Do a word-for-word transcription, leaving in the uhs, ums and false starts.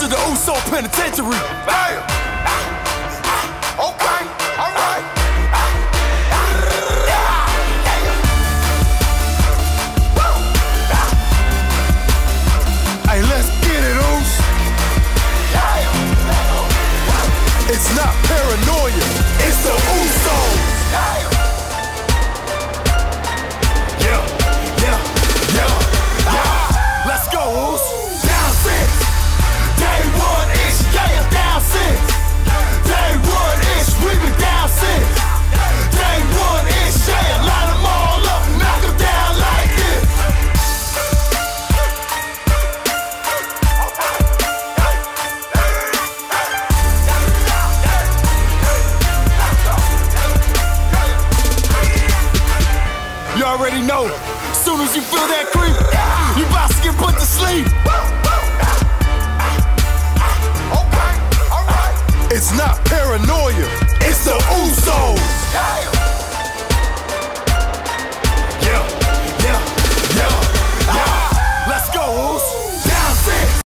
to the Uso Penitentiary. Damn. Okay, alright. Hey, let's get it, Oos. It's not paranoia, it's the Usos. Yeah, yeah, yeah, yeah. Let's go, Oos. Down since day one ish, yeah, down since day one ish, we been down since day one ish, yeah. Line them all up, knock them down like this. You already know. Soon as you feel that creep, you about to get put to sleep. Okay, alright. It's not paranoia, it's